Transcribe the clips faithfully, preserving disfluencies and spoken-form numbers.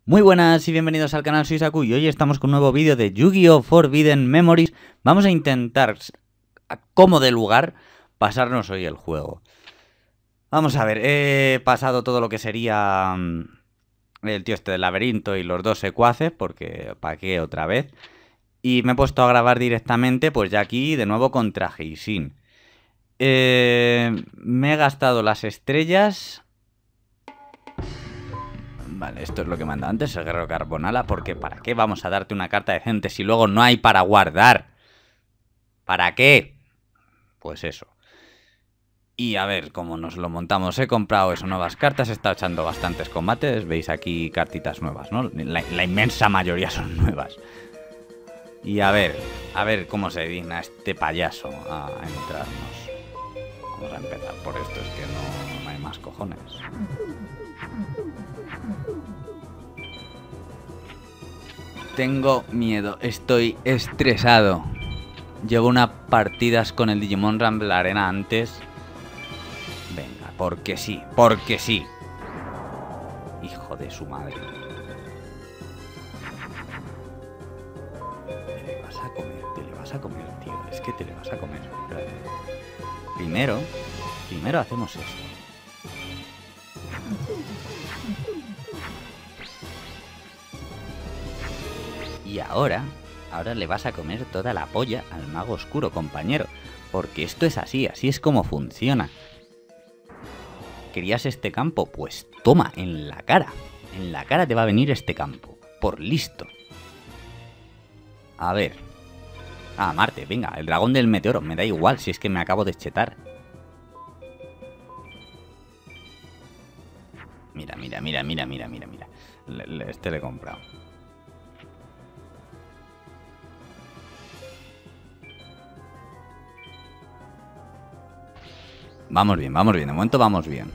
Muy buenas y bienvenidos al canal, soy Saku y hoy estamos con un nuevo vídeo de Yu-Gi-Oh! Forbidden Memories. Vamos a intentar, a como de lugar, pasarnos hoy el juego. Vamos a ver, he pasado todo lo que sería um, el tío este del laberinto y los dos secuaces, porque ¿para qué otra vez? Y me he puesto a grabar directamente, pues ya aquí, de nuevo contra Heishin. Eh, me he gastado las estrellas... Vale, esto es lo que manda antes, el guerrero carbonala, porque ¿para qué vamos a darte una carta decente si luego no hay para guardar? ¿Para qué? Pues eso. Y a ver cómo nos lo montamos. He comprado eso, nuevas cartas, he estado echando bastantes combates. Veis aquí cartitas nuevas, ¿no? La, la inmensa mayoría son nuevas. Y a ver, a ver cómo se digna este payaso a entrarnos. Vamos a empezar por esto, es que no, no hay más cojones. Tengo miedo, estoy estresado. Llevo unas partidas con el Digimon Rumble Arena antes. Venga, porque sí, porque sí. Hijo de su madre. Te le vas a comer, te le vas a comer, tío. Es que te le vas a comer. Espérate. Primero, primero hacemos esto. Y ahora, ahora le vas a comer toda la polla al mago oscuro, compañero. Porque esto es así, así es como funciona. ¿Querías este campo? Pues toma, en la cara. En la cara te va a venir este campo. Por listo. A ver. Ah, Marte, venga, el dragón del meteoro. Me da igual si es que me acabo de chetar. Mira, mira, mira, mira, mira, mira, mira. Le, le, este le he comprado. Vamos bien, vamos bien, de momento vamos bien.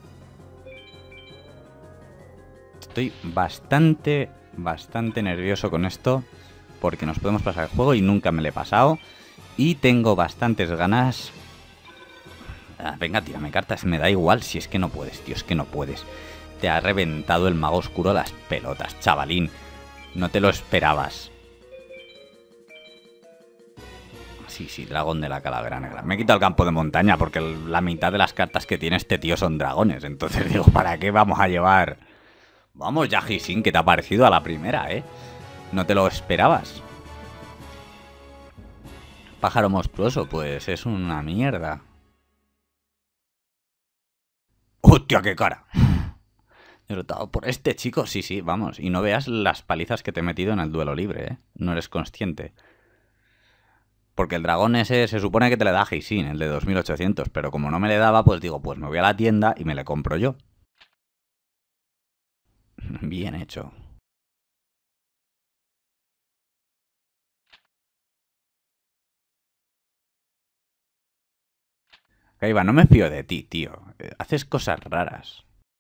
Estoy bastante, bastante nervioso con esto, porque nos podemos pasar el juego y nunca me lo he pasado. Y tengo bastantes ganas. Ah, venga, tírame cartas, me da igual si es que no puedes, tío, es que no puedes. Te ha reventado el mago oscuro las pelotas, chavalín. No te lo esperabas. Sí, sí, dragón de la calavera negra. Me he quitado el campo de montaña porque la mitad de las cartas que tiene este tío son dragones. Entonces digo, ¿para qué vamos a llevar? Vamos ya, Heishin, que te ha parecido a la primera, ¿eh? No te lo esperabas. Pájaro monstruoso, pues es una mierda. ¡Hostia, qué cara! Derrotado por este chico, sí, sí, vamos. Y no veas las palizas que te he metido en el duelo libre, ¿eh? No eres consciente. Porque el dragón ese se supone que te le da Heishin, el de dos mil ochocientos, pero como no me le daba, pues digo, pues me voy a la tienda y me le compro yo. Bien hecho. Kaiba, no me fío de ti, tío. Haces cosas raras.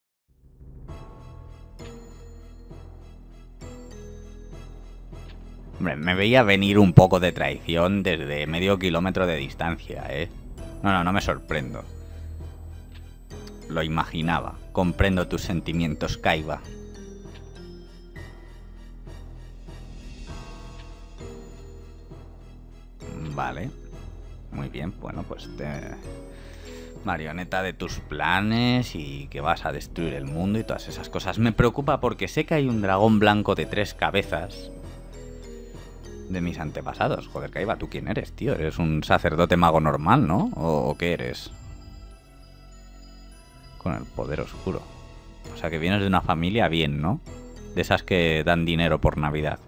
Hombre, me veía venir un poco de traición desde medio kilómetro de distancia, ¿eh? No, no, no me sorprendo. Lo imaginaba. Comprendo tus sentimientos, Kaiba. Vale. Muy bien, bueno, pues te... marioneta de tus planes y que vas a destruir el mundo y todas esas cosas. Me preocupa porque sé que hay un dragón blanco de tres cabezas de mis antepasados. Joder, Kaiba, ¿tú quién eres, tío? ¿Eres un sacerdote mago normal, no? ¿O, o qué eres? Con el poder oscuro. O sea, que vienes de una familia bien, ¿no? De esas que dan dinero por Navidad.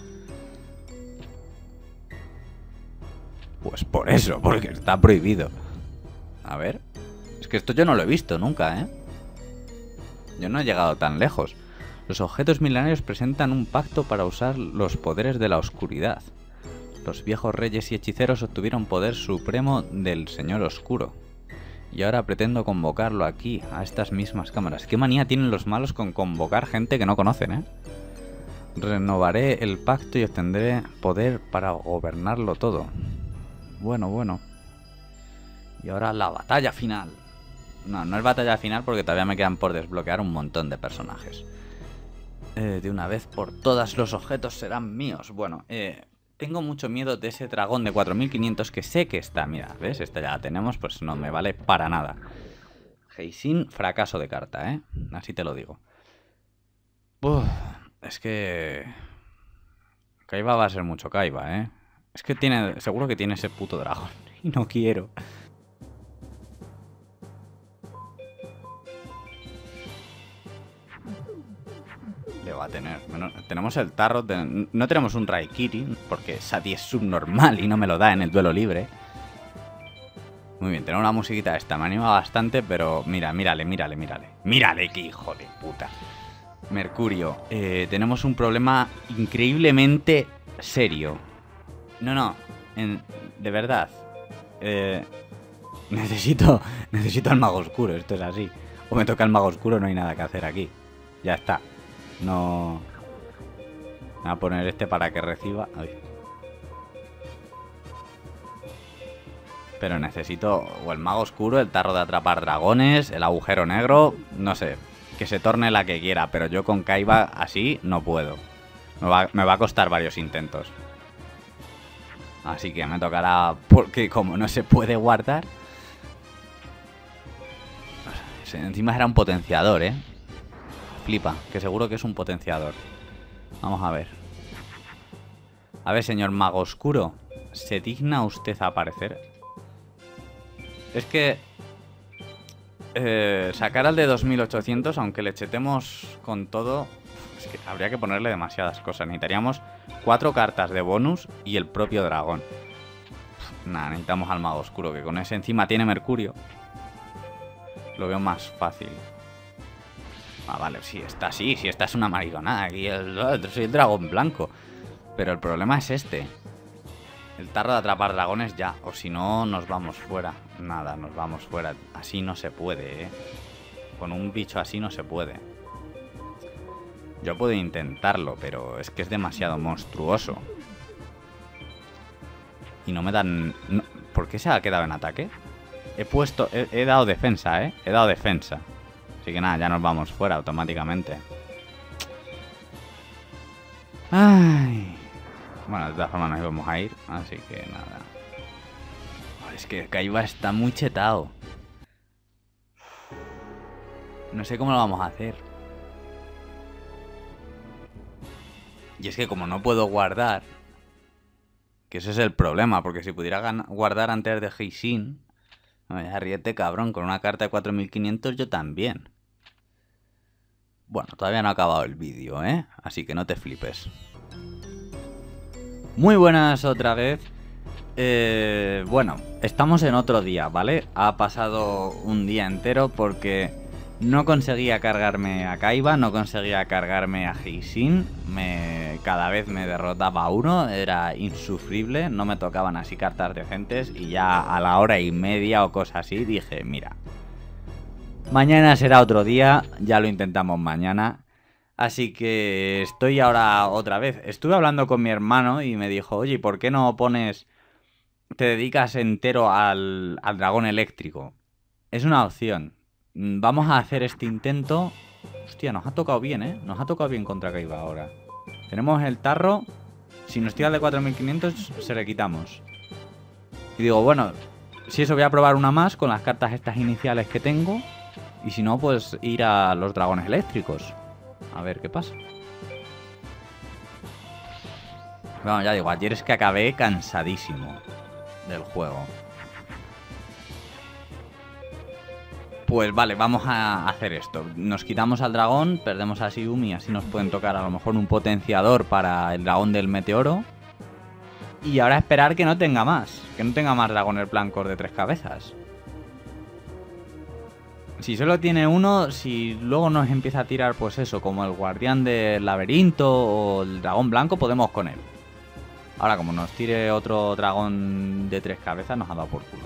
Pues por eso, porque está prohibido. A ver. Es que esto yo no lo he visto nunca, ¿eh? Yo no he llegado tan lejos. Los objetos milenarios presentan un pacto para usar los poderes de la oscuridad. Los viejos reyes y hechiceros obtuvieron poder supremo del Señor Oscuro. Y ahora pretendo convocarlo aquí, a estas mismas cámaras. ¿Qué manía tienen los malos con convocar gente que no conocen, eh? Renovaré el pacto y obtendré poder para gobernarlo todo. Bueno, bueno. Y ahora la batalla final. No, no es batalla final porque todavía me quedan por desbloquear un montón de personajes. Eh, de una vez por todas los objetos serán míos. Bueno, eh, tengo mucho miedo de ese dragón de cuatro mil quinientos que sé que está. Mira, ¿ves? Esta ya la tenemos, pues no me vale para nada. Heisin, fracaso de carta, ¿eh? Así te lo digo. Uf, es que... Kaiba va a ser mucho Kaiba, ¿eh? Es que tiene... Seguro que tiene ese puto dragón. Y no quiero. Le va a tener. Bueno, tenemos el tarro. De... No tenemos un Raikiri, porque Sati es subnormal y no me lo da en el duelo libre. Muy bien, tenemos una musiquita esta. Me anima bastante, pero mira, mírale, mírale, mírale. Mírale, qué hijo de puta. Mercurio, eh, tenemos un problema increíblemente serio. No, no, en... de verdad. Eh... Necesito... Necesito al mago oscuro, esto es así. O me toca el mago oscuro, no hay nada que hacer aquí. Ya está. No... Voy a poner este para que reciba... Ay. Pero necesito o el mago oscuro, el tarro de atrapar dragones, el agujero negro... No sé, que se torne la que quiera. Pero yo con Kaiba así no puedo. Me va, me va a costar varios intentos. Así que me tocará... Porque como no se puede guardar... Encima era un potenciador, ¿eh? Flipa, que seguro que es un potenciador. Vamos a ver. A ver, señor mago oscuro, ¿se digna usted a aparecer? Es que... Eh, sacar al de dos mil ochocientos, aunque le chetemos con todo... Es que habría que ponerle demasiadas cosas. Necesitaríamos cuatro cartas de bonus y el propio dragón. Nada, necesitamos al mago oscuro, que con ese encima tiene Mercurio. Lo veo más fácil. Ah, vale, sí, esta sí, sí, esta es una mariconada. Aquí el, soy el dragón blanco. Pero el problema es este. El tarro de atrapar dragones ya. O si no, nos vamos fuera. Nada, nos vamos fuera. Así no se puede, ¿eh? Con un bicho así no se puede. Yo puedo intentarlo, pero es que es demasiado monstruoso. Y no me dan... No, ¿por qué se ha quedado en ataque? He puesto... He, he dado defensa, ¿eh? He dado defensa. Así que nada, ya nos vamos fuera automáticamente. Ay. Bueno, de todas formas nos íbamos a ir. Así que nada. Es que Kaiba está muy chetado. No sé cómo lo vamos a hacer. Y es que como no puedo guardar... Que ese es el problema. Porque si pudiera guardar antes de Heisin... No, ya ríete, cabrón. Con una carta de cuatro mil quinientos yo también. Bueno, todavía no ha acabado el vídeo, ¿eh? Así que no te flipes. Muy buenas otra vez. Eh, bueno, estamos en otro día, ¿vale? Ha pasado un día entero porque no conseguía cargarme a Kaiba, no conseguía cargarme a Heisin. Me, cada vez me derrotaba uno, era insufrible, no me tocaban así cartas decentes y ya a la hora y media o cosa así dije, mira, mañana será otro día, ya lo intentamos mañana. Así que estoy ahora otra vez. Estuve hablando con mi hermano y me dijo, oye, ¿por qué no pones... te dedicas entero al, al dragón eléctrico? Es una opción. Vamos a hacer este intento. Hostia, nos ha tocado bien, ¿eh? Nos ha tocado bien contra Kaiba ahora. Tenemos el tarro. Si nos tira el de cuatro mil quinientos, se le quitamos. Y digo, bueno, si eso voy a probar una más con las cartas estas iniciales que tengo. Y si no, pues ir a los dragones eléctricos. A ver qué pasa. Bueno, ya digo, ayer es que acabé cansadísimo del juego. Pues vale, vamos a hacer esto. Nos quitamos al dragón, perdemos a Shiumi, así nos pueden tocar a lo mejor un potenciador para el dragón del meteoro. Y ahora esperar que no tenga más. Que no tenga más dragones blancos de tres cabezas. Si solo tiene uno, si luego nos empieza a tirar pues eso, como el guardián del laberinto o el dragón blanco, podemos con él. Ahora como nos tire otro dragón de tres cabezas, nos ha dado por culo.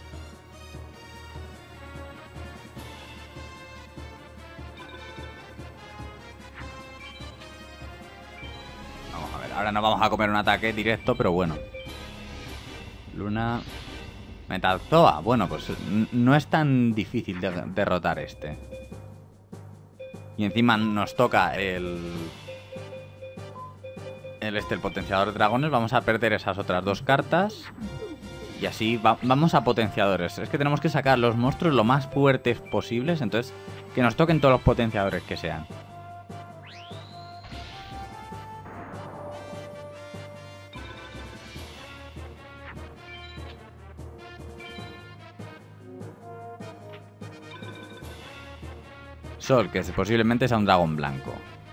Vamos a ver, ahora nos vamos a comer un ataque directo, pero bueno. Luna... Metalzoa, bueno, pues no es tan difícil de derrotar este. Y encima nos toca el... El, este, el potenciador de dragones. Vamos a perder esas otras dos cartas. Y así va, vamos a potenciadores. Es que tenemos que sacar los monstruos lo más fuertes posibles. Entonces, que nos toquen todos los potenciadores que sean. Sol, que posiblemente sea un dragón blanco.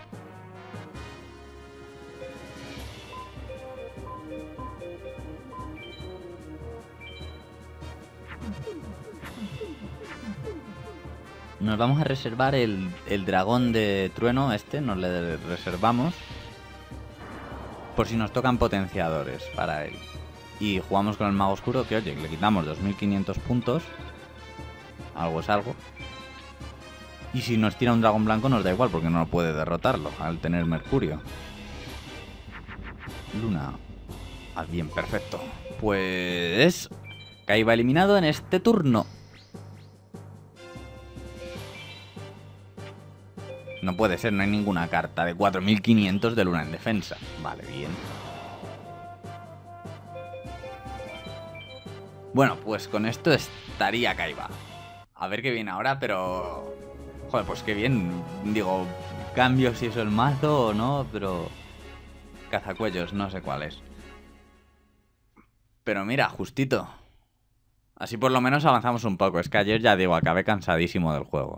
Nos vamos a reservar el, el dragón de trueno este, nos le reservamos por si nos tocan potenciadores para él. Y jugamos con el mago oscuro, que oye, le quitamos dos mil quinientos puntos. Algo es algo. Y si nos tira un dragón blanco nos da igual, porque no puede derrotarlo al tener Mercurio. Luna. Ah, bien, perfecto. Pues... Kaiba eliminado en este turno. No puede ser, no hay ninguna carta de cuatro mil quinientos de Luna en defensa. Vale, bien. Bueno, pues con esto estaría Kaiba. A ver qué viene ahora, pero... Joder, pues qué bien. Digo, cambio si eso el mazo o no, pero... Cazacuellos, no sé cuál es. Pero mira, justito. Así por lo menos avanzamos un poco. Es que ayer, ya digo, acabé cansadísimo del juego.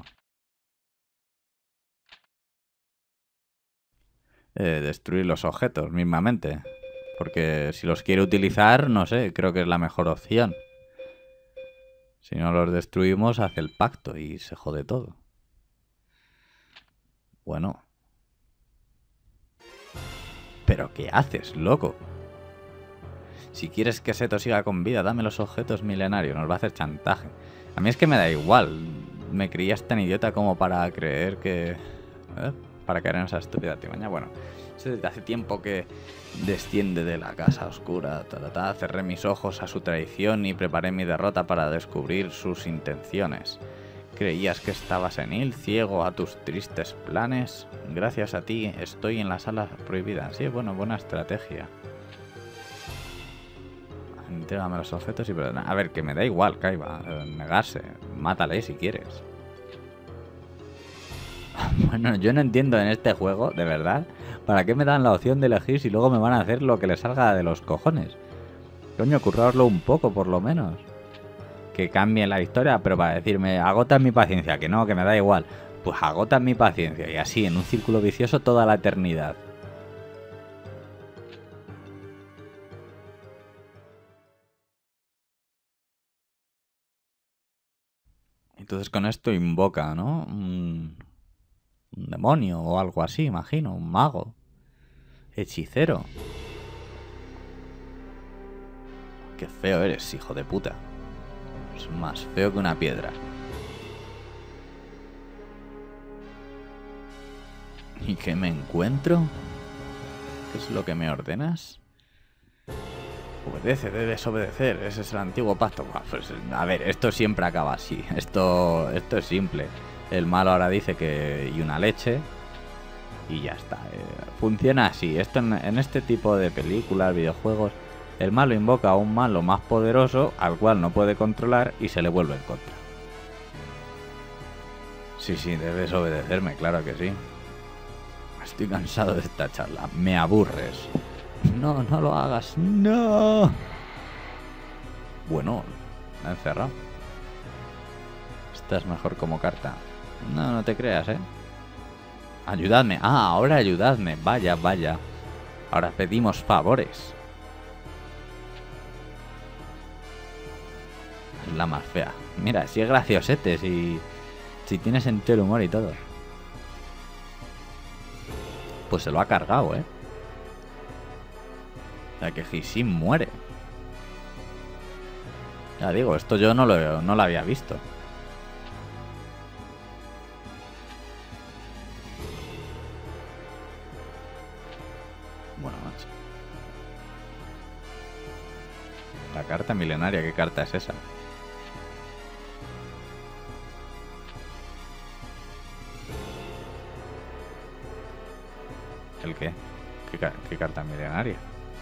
Eh, destruir los objetos mismamente. Porque si los quiere utilizar, no sé, creo que es la mejor opción. Si no los destruimos, hace el pacto y se jode todo. Bueno. ¿Pero qué haces, loco? Si quieres que Seto siga con vida, dame los objetos milenarios. Nos va a hacer chantaje. A mí es que me da igual. Me creías tan idiota como para creer que... ¿Eh? Para caer en esa estúpida timaña. Bueno, desde hace tiempo que desciende de la casa oscura. Ta, ta, ta. Cerré mis ojos a su traición y preparé mi derrota para descubrir sus intenciones. ¿Creías que estaba senil, ciego a tus tristes planes? Gracias a ti estoy en la sala prohibida. Sí, bueno, buena estrategia. Entrégame los objetos y perdona. A ver, que me da igual, Kaiba. Negarse. Mátale si quieres. Bueno, yo no entiendo en este juego, de verdad, ¿para qué me dan la opción de elegir si luego me van a hacer lo que les salga de los cojones? Coño, curraoslo un poco, por lo menos. Que cambien la historia, pero para decirme, agotan mi paciencia, que no, que me da igual. Pues agotan mi paciencia, y así, en un círculo vicioso toda la eternidad. Entonces con esto invoca, ¿no? Un... Un demonio o algo así, imagino. Un mago. Hechicero. Qué feo eres, hijo de puta. Es más feo que una piedra. ¿Y qué me encuentro? ¿Qué es lo que me ordenas? Obedece, debes obedecer. Ese es el antiguo pacto. Pues, a ver, esto siempre acaba así. Esto, esto es simple. El malo ahora dice que... y una leche. Y ya está. Eh, funciona así. Esto en, en este tipo de películas, videojuegos, el malo invoca a un malo más poderoso al cual no puede controlar y se le vuelve en contra. Sí, sí, debes obedecerme, claro que sí. Estoy cansado de esta charla. Me aburres. No, no lo hagas. No. Bueno, me ha encerrado. Esta es mejor como carta. No, no te creas, ¿eh? Ayudadme. Ah, ahora ayudadme. Vaya, vaya. Ahora pedimos favores. Es la más fea. Mira, si es graciosete, si, si tiene sentido el humor y todo. Pues se lo ha cargado, ¿eh? O sea que Hishin muere. Ya digo, esto yo no lo, no lo había visto. Bueno, macho. La carta milenaria, ¿qué carta es esa? ¿El qué? ¿Qué, ca qué carta milenaria?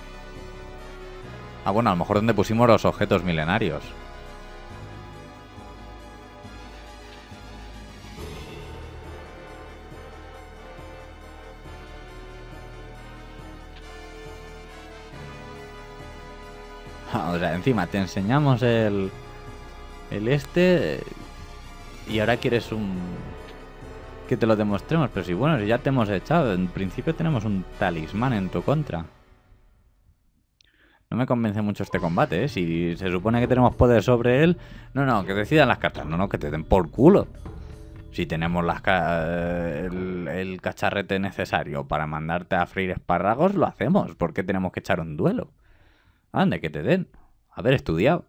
Ah, bueno, a lo mejor donde pusimos los objetos milenarios. O sea, encima te enseñamos el... El este... Y ahora quieres un... Que te lo demostremos. Pero si bueno, si ya te hemos echado. En principio tenemos un talismán en tu contra. No me convence mucho este combate, ¿eh? Si se supone que tenemos poder sobre él... No, no, que decidan las cartas. No, no, que te den por culo. Si tenemos las ca el, el cacharrete necesario para mandarte a freír espárragos, lo hacemos. ¿Por qué tenemos que echar un duelo? Ande, que te den. Haber estudiado.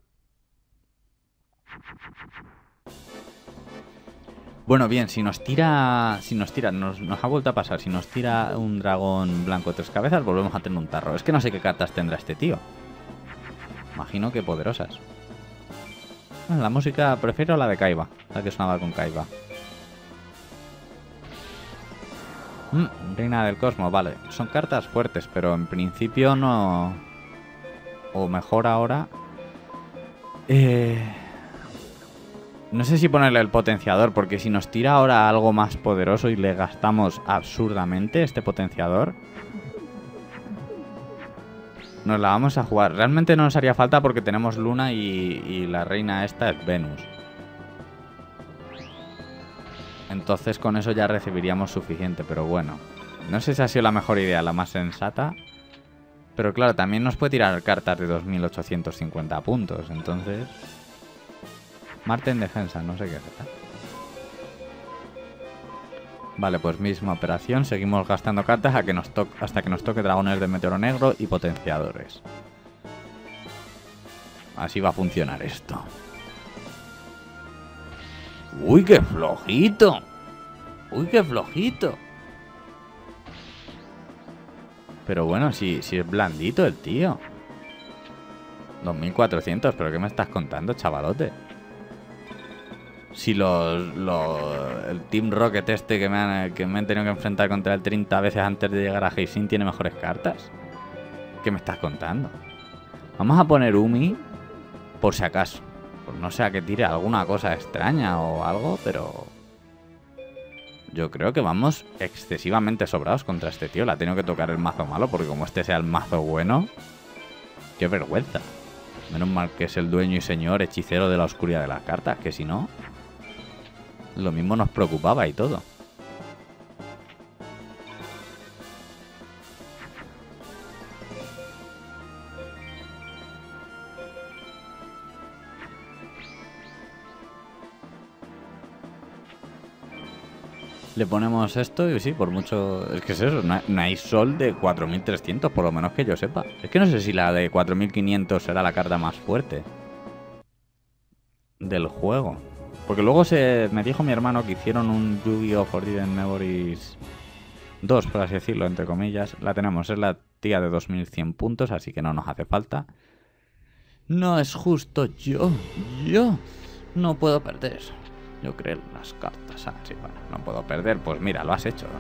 Bueno, bien, si nos tira... Si nos tira... Nos, nos ha vuelto a pasar. Si nos tira un dragón blanco de tres cabezas, volvemos a tener un tarro. Es que no sé qué cartas tendrá este tío. Imagino que poderosas. La música... Prefiero la de Kaiba. La que sonaba con Kaiba. Mm, Reina del Cosmos, vale. Son cartas fuertes, pero en principio no... O mejor ahora... Eh... No sé si ponerle el potenciador, porque si nos tira ahora algo más poderoso y le gastamos absurdamente este potenciador, nos la vamos a jugar. Realmente no nos haría falta porque tenemos Luna y, y la reina esta es Venus. Entonces con eso ya recibiríamos suficiente, pero bueno. No sé si ha sido la mejor idea, la más sensata. Pero claro, también nos puede tirar cartas de dos mil ochocientos cincuenta puntos, entonces... Marte en defensa, no sé qué hacer. Vale, pues misma operación. Seguimos gastando cartas a que nos to hasta que nos toque dragones de meteoro negro y potenciadores. Así va a funcionar esto. ¡Uy, qué flojito! ¡Uy, qué flojito! Pero bueno, si, si es blandito el tío. dos mil cuatrocientos, ¿pero qué me estás contando, chavalote? Si los, los... El Team Rocket este que me, han, que me han tenido que enfrentar contra él treinta veces antes de llegar a Heishin tiene mejores cartas. ¿Qué me estás contando? Vamos a poner Umi por si acaso. Pues no sea que tire alguna cosa extraña o algo, pero... Yo creo que vamos excesivamente sobrados contra este tío. Le ha tenido que tocar el mazo malo porque como este sea el mazo bueno... ¡Qué vergüenza! Menos mal que es el dueño y señor hechicero de la oscuridad de las cartas, que si no... Lo mismo nos preocupaba y todo. Le ponemos esto y sí, por mucho... Es que es eso, no hay, no hay sol de cuatro mil trescientos, por lo menos que yo sepa. Es que no sé si la de cuatro mil quinientos será la carta más fuerte del juego. Porque luego se me dijo mi hermano que hicieron un Yu-Gi-Oh! Forbidden Memories dos, por así decirlo, entre comillas. La tenemos, es la tía de dos mil cien puntos, así que no nos hace falta. No es justo, yo, yo no puedo perder. Yo creo en las cartas. Ah, sí, bueno, no puedo perder. Pues mira, lo has hecho.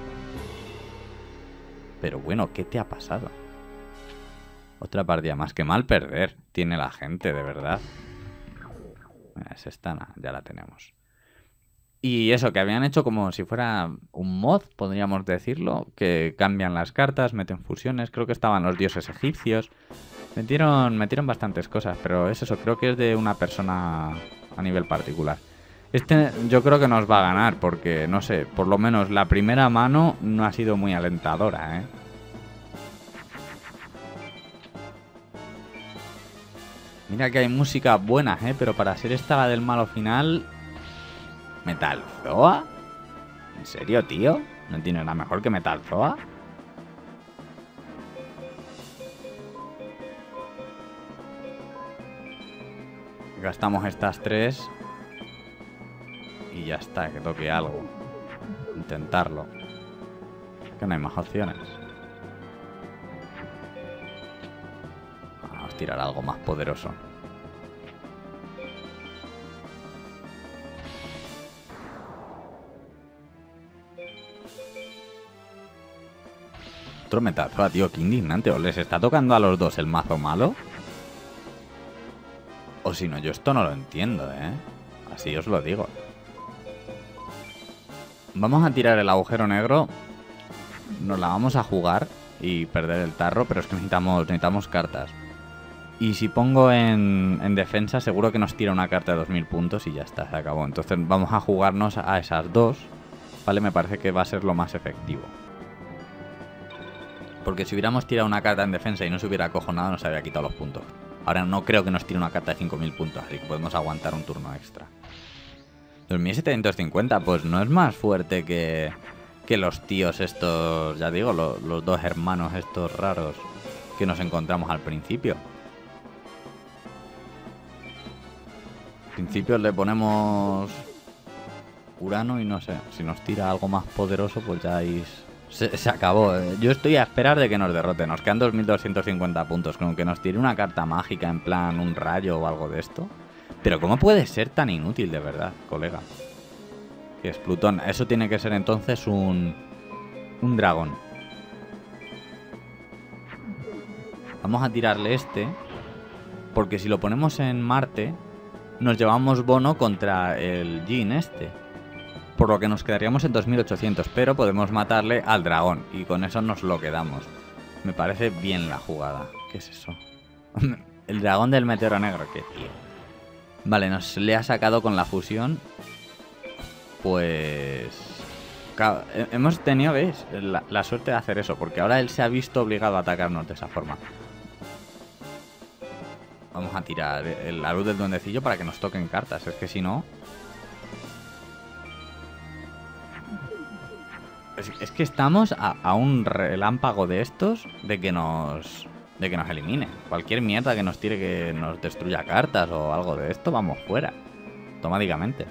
Pero bueno, ¿qué te ha pasado? Otra partida más. Que mal perder tiene la gente, de verdad. Es esta, ya la tenemos. Y eso, que habían hecho como si fuera un mod, podríamos decirlo. Que cambian las cartas, meten fusiones. Creo que estaban los dioses egipcios. Metieron, metieron bastantes cosas, pero es eso. Creo que es de una persona a nivel particular. Este yo creo que nos va a ganar porque, no sé, por lo menos la primera mano no ha sido muy alentadora, ¿eh? Mira que hay música buena, ¿eh? Pero para ser esta la del malo final... ¿Metalzoa? ¿En serio, tío? ¿No tiene nada mejor que Metalzoa? Gastamos estas tres... Y ya está, que toque algo. Intentarlo. Que no hay más opciones. Vamos a tirar algo más poderoso. Otro Metazoa, tío, qué indignante. ¿O les está tocando a los dos el mazo malo? O si no, yo esto no lo entiendo, ¿eh? Así os lo digo. Vamos a tirar el agujero negro. Nos la vamos a jugar y perder el tarro, pero es que necesitamos, necesitamos cartas. Y si pongo en, en defensa, seguro que nos tira una carta de dos mil puntos y ya está, se acabó. Entonces vamos a jugarnos a esas dos, ¿vale? Me parece que va a ser lo más efectivo. Porque si hubiéramos tirado una carta en defensa y no se hubiera acojonado, nos habría quitado los puntos. Ahora no creo que nos tire una carta de cinco mil puntos, así que podemos aguantar un turno extra. dos mil setecientos cincuenta, pues no es más fuerte que, que los tíos estos, ya digo, los, los dos hermanos estos raros que nos encontramos al principio. Al principio le ponemos Urano y no sé, si nos tira algo más poderoso, pues ya ahí se, se acabó. Yo estoy a esperar de que nos derrote. Nos quedan dos mil doscientos cincuenta puntos, con que nos tire una carta mágica en plan un rayo o algo de esto. Pero ¿cómo puede ser tan inútil de verdad, colega? Que es Plutón. Eso tiene que ser entonces un, un dragón. Vamos a tirarle este, porque si lo ponemos en Marte, nos llevamos bono contra el Jin este. Por lo que nos quedaríamos en dos mil ochocientos, pero podemos matarle al dragón y con eso nos lo quedamos. Me parece bien la jugada. ¿Qué es eso? El dragón del meteoro negro, qué tío. Vale, nos le ha sacado con la fusión. Pues... hemos tenido, ¿veis? La, la suerte de hacer eso, porque ahora él se ha visto obligado a atacarnos de esa forma. Vamos a tirar la luz del duendecillo para que nos toquen cartas. Es que si no... Es, es que estamos a, a un relámpago de estos de que nos... de que nos elimine. Cualquier mierda que nos tire que nos destruya cartas o algo de esto, vamos fuera. Automáticamente.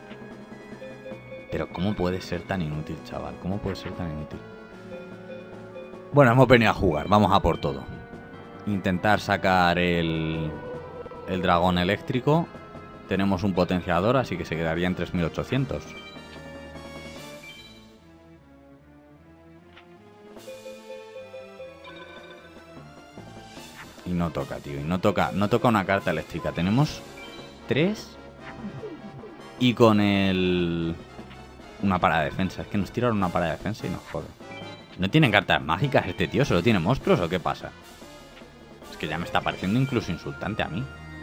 Pero ¿cómo puede ser tan inútil, chaval? ¿Cómo puede ser tan inútil? Bueno, hemos venido a jugar. Vamos a por todo. Intentar sacar el... el dragón eléctrico. Tenemos un potenciador, así que se quedaría en tres mil ochocientos. Y no toca, tío. Y no toca, no toca una carta eléctrica. Tenemos tres. Y con el... una para defensa. Es que nos tiraron una para defensa y nos jode. ¿No tienen cartas mágicas este tío? ¿Solo tiene monstruos o qué pasa? Es que ya me está pareciendo incluso insultante a mí.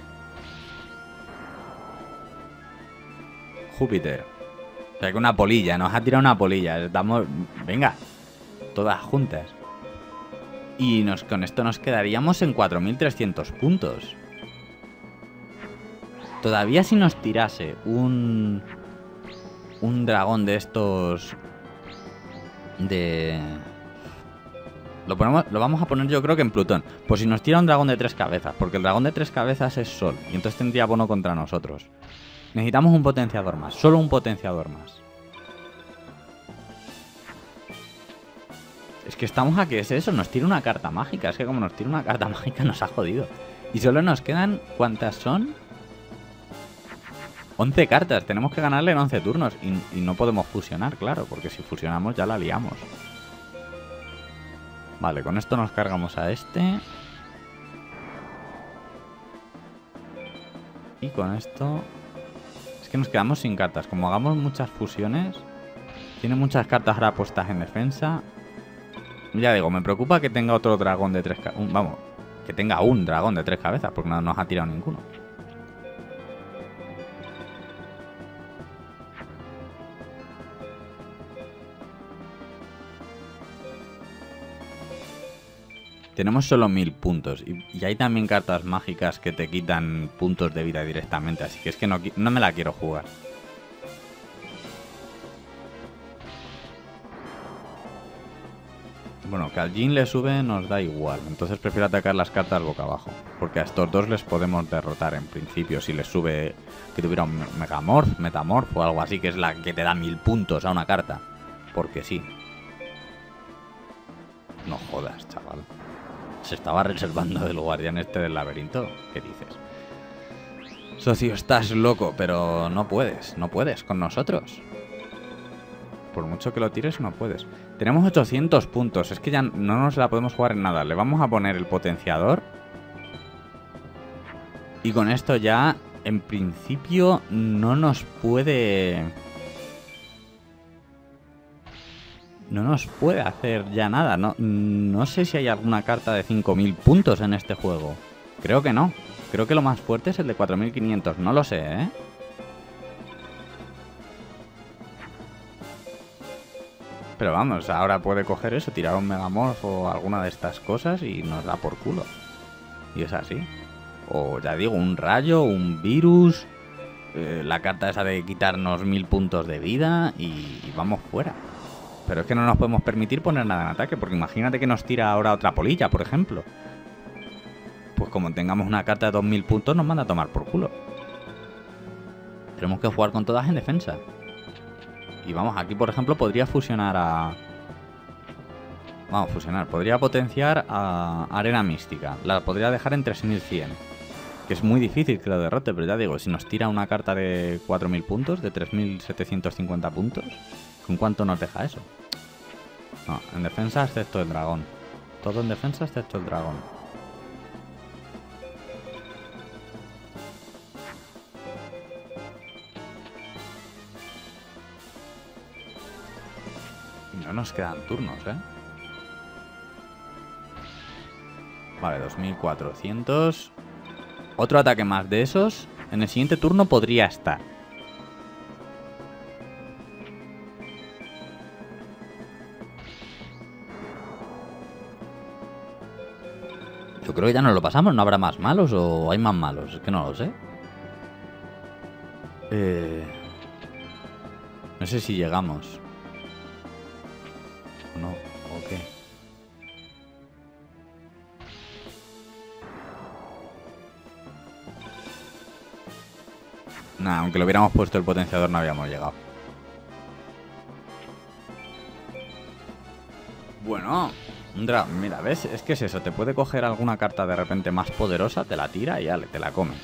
Júpiter. O sea que una polilla. Nos ha tirado una polilla. Estamos... venga. Todas juntas. Y nos, con esto nos quedaríamos en cuatro mil trescientos puntos. Todavía si nos tirase un... un dragón de estos... de... Lo, ponemos, lo vamos a poner yo creo que en Plutón. Pues si nos tira un dragón de tres cabezas. Porque el dragón de tres cabezas es Sol. Y entonces tendría bono contra nosotros. Necesitamos un potenciador más. Solo un potenciador más. Es que estamos a que es eso, nos tira una carta mágica. Es que como nos tira una carta mágica nos ha jodido. Y solo nos quedan... ¿cuántas son? once cartas. Tenemos que ganarle en once turnos. Y, y no podemos fusionar, claro. Porque si fusionamos ya la liamos. Vale, con esto nos cargamos a este. Y con esto... es que nos quedamos sin cartas. Como hagamos muchas fusiones... tiene muchas cartas ahora puestas en defensa... ya digo, me preocupa que tenga otro dragón de tres cabezas. Vamos, que tenga un dragón de tres cabezas, porque no nos ha tirado ninguno. Tenemos solo mil puntos. Y, y hay también cartas mágicas que te quitan puntos de vida directamente. Así que es que no, no me la quiero jugar. Bueno, que al Jin le sube nos da igual. Entonces prefiero atacar las cartas boca abajo. Porque a estos dos les podemos derrotar en principio. Si les sube que tuviera un Megamorph, Metamorph o algo así, que es la que te da mil puntos a una carta. Porque sí. No jodas, chaval. Se estaba reservando del guardián este del laberinto. ¿Qué dices? Socio, estás loco, pero no puedes. No puedes con nosotros. Por mucho que lo tires, no puedes. Tenemos ochocientos puntos. Es que ya no nos la podemos jugar en nada. Le vamos a poner el potenciador. Y con esto ya, en principio, no nos puede... No nos puede hacer ya nada. No, no sé si hay alguna carta de cinco mil puntos en este juego. Creo que no. Creo que lo más fuerte es el de cuatro mil quinientos. No lo sé, ¿eh? Pero vamos, ahora puede coger eso, tirar un Megamorph o alguna de estas cosas y nos da por culo. Y es así. O ya digo, un rayo, un virus, eh, la carta esa de quitarnos mil puntos de vida y, y vamos fuera. Pero es que no nos podemos permitir poner nada en ataque, porque imagínate que nos tira ahora otra polilla, por ejemplo. Pues como tengamos una carta de dos mil puntos, nos manda a tomar por culo. Tenemos que jugar con todas en defensa. Y vamos, aquí por ejemplo podría fusionar a... Vamos, fusionar. Podría potenciar a Arena Mística. La podría dejar en tres mil cien. Que es muy difícil que lo derrote, pero ya digo, si nos tira una carta de cuatro mil puntos, de tres mil setecientos cincuenta puntos, ¿con cuánto nos deja eso? No, en defensa excepto el dragón. Todo en defensa excepto el dragón. Y no nos quedan turnos, ¿eh? Vale, dos mil cuatrocientos. Otro ataque más de esos. En el siguiente turno podría estar. Yo creo que ya nos lo pasamos. ¿No habrá más malos o hay más malos? Es que no lo sé. Eh... No sé si llegamos. ¿O no? ¿O qué? Nah, aunque lo hubiéramos puesto el potenciador no habíamos llegado. Bueno, mira, ¿ves? Es que es eso, te puede coger alguna carta de repente más poderosa, te la tira y ya te la comes.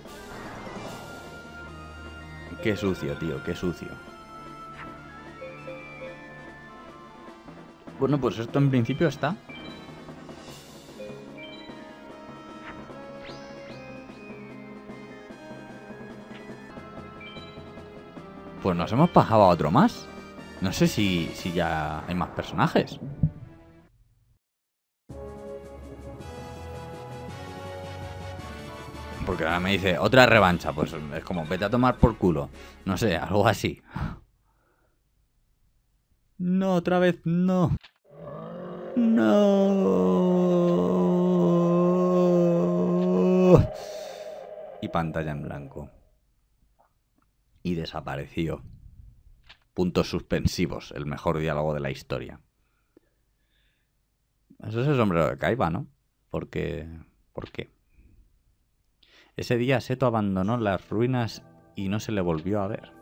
Qué sucio, tío, qué sucio. Bueno, pues esto en principio está. Pues nos hemos pasado a otro más. No sé si, si ya hay más personajes. Porque ahora me dice, otra revancha. Pues es como, vete a tomar por culo. No sé, algo así. No, otra vez no. No. Y pantalla en blanco. Y desapareció. Puntos suspensivos, el mejor diálogo de la historia. Eso es el sombrero de Kaiba, ¿no? Porque... ¿Por qué? Ese día Seto abandonó las ruinas y no se le volvió a ver.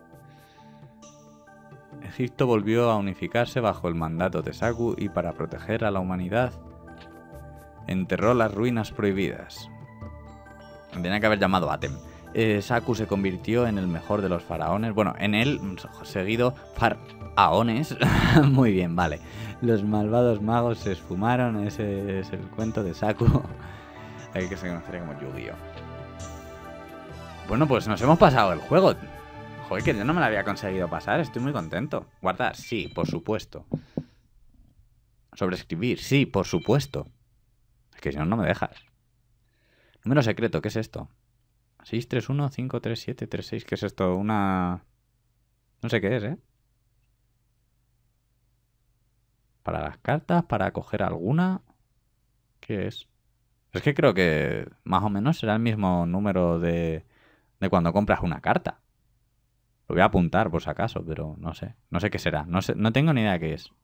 Egipto volvió a unificarse bajo el mandato de Saku y para proteger a la humanidad enterró las ruinas prohibidas. Tenía que haber llamado Atem. Eh, Saku se convirtió en el mejor de los faraones. Bueno, en él, seguido, faraones. Muy bien, vale. Los malvados magos se esfumaron. Ese es el cuento de Saku. Hay que se conocería como Yu-Gi-Oh. Bueno, pues nos hemos pasado el juego. Joder, que yo no me lo había conseguido pasar. Estoy muy contento. Guardar, sí, por supuesto. Sobreescribir, sí, por supuesto. Es que si no, no me dejas. Número secreto, ¿qué es esto? seis tres uno cinco tres siete tres seis. ¿Qué es esto? Una... No sé qué es, ¿eh? Para las cartas, para coger alguna... ¿Qué es? Es que creo que más o menos será el mismo número de, de cuando compras una carta. Lo voy a apuntar por si acaso, pero no sé. No sé qué será. No sé, no tengo ni idea qué es.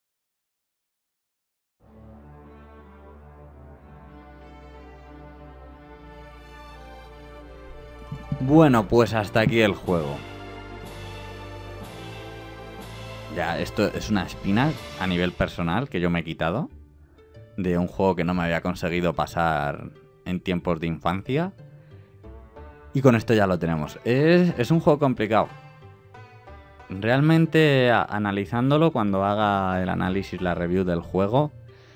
Bueno, pues hasta aquí el juego. Ya, esto es una espina a nivel personal que yo me he quitado. De un juego que no me había conseguido pasar en tiempos de infancia. Y con esto ya lo tenemos. Es, es un juego complicado. realmente a- analizándolo, cuando haga el análisis, la review del juego,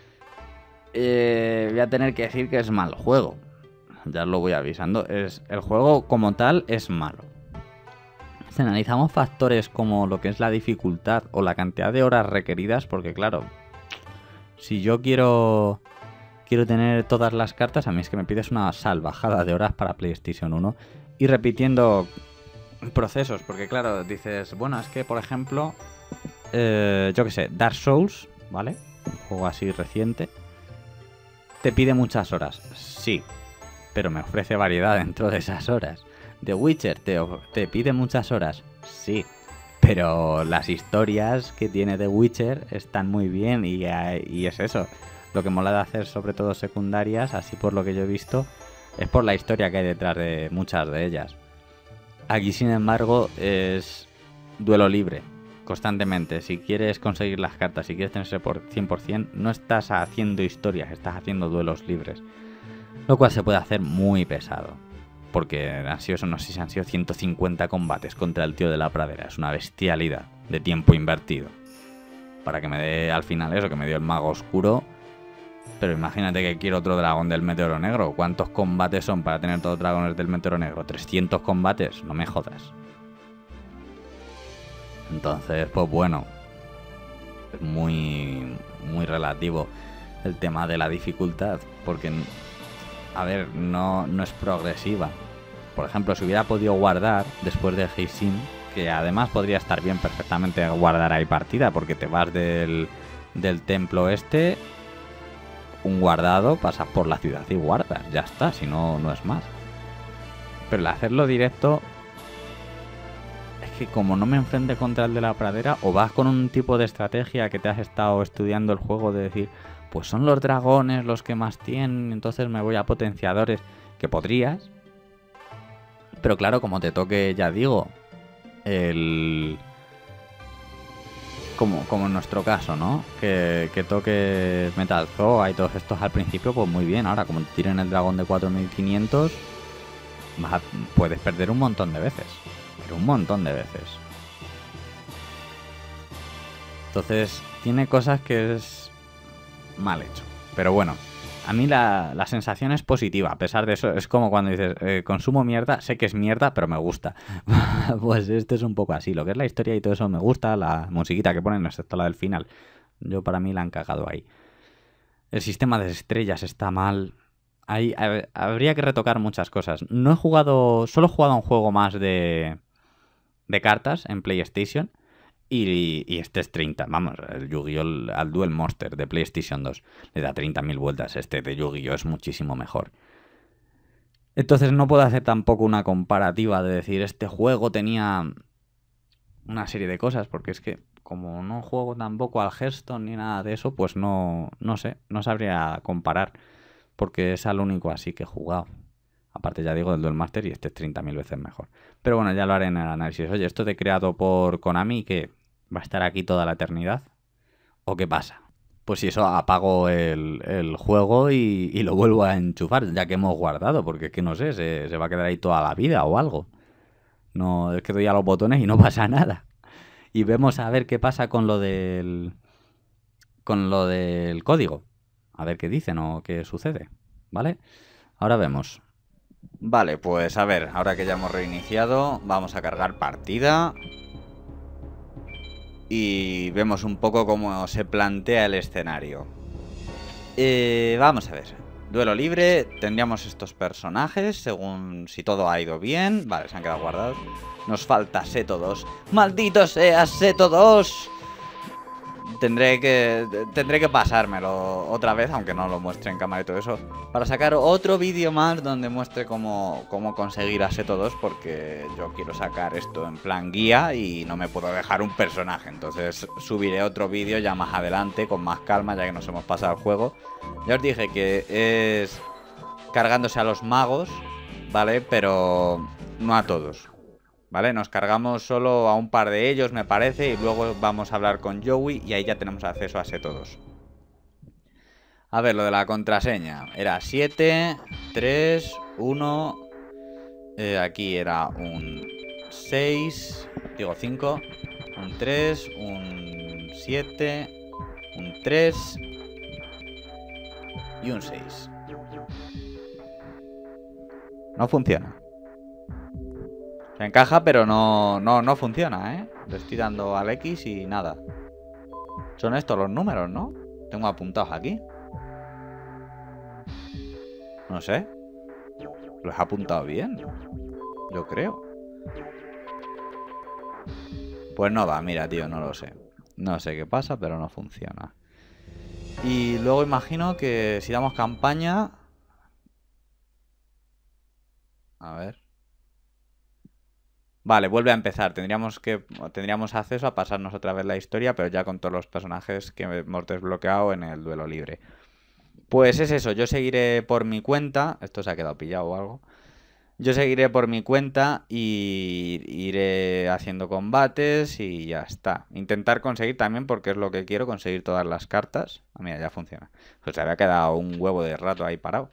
eh, voy a tener que decir que es mal juego. Ya os lo voy avisando. Es, el juego como tal es malo. Si analizamos factores como lo que es la dificultad o la cantidad de horas requeridas, porque claro, si yo quiero quiero tener todas las cartas, a mí es que me pides una salvajada de horas para PlayStation uno y repitiendo procesos, porque claro, dices, bueno, es que por ejemplo, eh, yo qué sé, Dark Souls, ¿vale? Un juego así reciente, te pide muchas horas, sí, pero me ofrece variedad dentro de esas horas. The Witcher te, te pide muchas horas, sí, pero las historias que tiene The Witcher están muy bien y, y es eso. Lo que mola de hacer, sobre todo secundarias, así por lo que yo he visto, es por la historia que hay detrás de muchas de ellas. Aquí, sin embargo, es duelo libre, constantemente. Si quieres conseguir las cartas, si quieres tenerse por cien por cien, no estás haciendo historias, estás haciendo duelos libres. Lo cual se puede hacer muy pesado. Porque han sido, no sé si han sido ciento cincuenta combates contra el tío de la pradera. Es una bestialidad de tiempo invertido. Para que me dé al final eso, que me dio el mago oscuro. Pero imagínate que quiero otro dragón del meteoro negro. ¿Cuántos combates son para tener todos los dragones del meteoro negro? ¿trescientos combates? No me jodas. Entonces, pues bueno. Es muy, muy relativo el tema de la dificultad. Porque... a ver, no, no es progresiva. Por ejemplo, si hubiera podido guardar después de Heisin, que además podría estar bien perfectamente guardar ahí partida, porque te vas del, del templo este, un guardado, pasas por la ciudad y guardas, ya está, si no, no es más. Pero el hacerlo directo, es que como no me enfrente contra el de la pradera, o vas con un tipo de estrategia que te has estado estudiando el juego de decir... pues son los dragones los que más tienen, entonces me voy a potenciadores, que podrías. Pero claro, como te toque, ya digo, el... Como, como en nuestro caso, ¿no? Que, que toque Metal Zoa y todos estos al principio, pues muy bien. Ahora, como te tiren el dragón de cuatro mil quinientos, vas a, puedes perder un montón de veces. Pero un montón de veces. Entonces, tiene cosas que es... mal hecho. Pero bueno, a mí la, la sensación es positiva. A pesar de eso, es como cuando dices, eh, consumo mierda, sé que es mierda, pero me gusta. Pues esto es un poco así. Lo que es la historia y todo eso me gusta. La musiquita que ponen, excepto la del final. Yo para mí la han cagado ahí. El sistema de estrellas está mal. Hay, hay, habría que retocar muchas cosas. No he jugado... Solo he jugado un juego más de... de cartas en PlayStation. Y, y este es treinta, vamos, el Yu-Gi-Oh! Al Duel Monster de PlayStation dos le da treinta mil vueltas. Este de Yu-Gi-Oh! Es muchísimo mejor. Entonces no puedo hacer tampoco una comparativa de decir este juego tenía una serie de cosas, porque es que como no juego tampoco al Hearthstone ni nada de eso, pues no, no sé, no sabría comparar, porque es al único así que he jugado. Aparte, ya digo, del Duel Master y este es treinta mil veces mejor. Pero bueno, ya lo haré en el análisis. Oye, ¿esto de creado por Konami que va a estar aquí toda la eternidad? ¿O qué pasa? Pues si eso, apago el, el juego y, y lo vuelvo a enchufar, ya que hemos guardado, porque es que no sé, se, se va a quedar ahí toda la vida o algo. No, es que doy a los botones y no pasa nada. Y vemos a ver qué pasa con lo del... con lo del código. A ver qué dicen o qué sucede, ¿vale? Ahora vemos. Vale, pues a ver, ahora que ya hemos reiniciado, vamos a cargar partida. Y vemos un poco cómo se plantea el escenario. Eh, vamos a ver. Duelo libre, tendríamos estos personajes, según si todo ha ido bien. Vale, se han quedado guardados. Nos falta Seto dos. ¡Maldito sea Seto dos! Tendré que tendré que pasármelo otra vez, aunque no lo muestre en cámara y todo eso, para sacar otro vídeo más donde muestre cómo, cómo conseguir a Seto dos, porque yo quiero sacar esto en plan guía y no me puedo dejar un personaje. Entonces subiré otro vídeo ya más adelante, con más calma, ya que nos hemos pasado el juego. Ya os dije que es cargándose a los magos, ¿vale? Pero no a todos. ¿Vale? Nos cargamos solo a un par de ellos, me parece, y luego vamos a hablar con Joey y ahí ya tenemos acceso a Seto dos. A ver, lo de la contraseña. Era siete, tres, uno... Eh, aquí era un seis... Digo cinco... un tres, un siete, un tres y un seis. No funciona. Se encaja, pero no, no, no funciona, ¿eh? Le estoy dando al X y nada. Son estos los números, ¿no? Tengo apuntados aquí. No sé. Los he apuntado bien. Yo creo. Pues no va, mira, tío, no lo sé. No sé qué pasa, pero no funciona. Y luego imagino que si damos campaña... A ver. Vale, vuelve a empezar. Tendríamos que tendríamos acceso a pasarnos otra vez la historia, pero ya con todos los personajes que hemos desbloqueado en el duelo libre. Pues es eso, yo seguiré por mi cuenta. Esto se ha quedado pillado o algo. Yo seguiré por mi cuenta y iré haciendo combates y ya está. Intentar conseguir también, porque es lo que quiero, conseguir todas las cartas. Ah, mira, ya funciona. Pues se había quedado un huevo de rato ahí parado.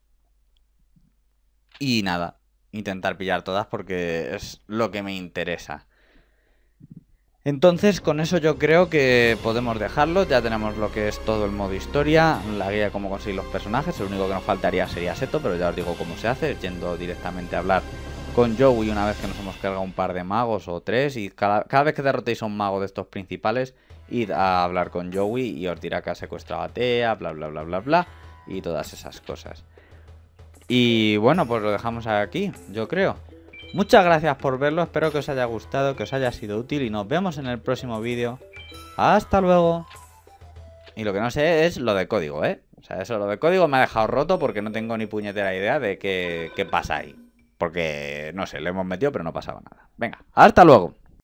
Y nada, intentar pillar todas porque es lo que me interesa. Entonces con eso yo creo que podemos dejarlo. Ya tenemos lo que es todo el modo historia, la guía de cómo conseguir los personajes. Lo único que nos faltaría sería Seto, pero ya os digo cómo se hace, yendo directamente a hablar con Joey una vez que nos hemos cargado un par de magos o tres. Y cada, cada vez que derrotéis a un mago de estos principales, id a hablar con Joey y os dirá que ha secuestrado a Thea, bla bla bla bla bla, y todas esas cosas. Y bueno, pues lo dejamos aquí, yo creo. Muchas gracias por verlo, espero que os haya gustado, que os haya sido útil y nos vemos en el próximo vídeo. ¡Hasta luego! Y lo que no sé es lo de código, ¿eh? O sea, eso lo de código me ha dejado roto porque no tengo ni puñetera idea de qué, qué pasa ahí. Porque, no sé, lo hemos metido pero no pasaba nada. Venga, ¡hasta luego!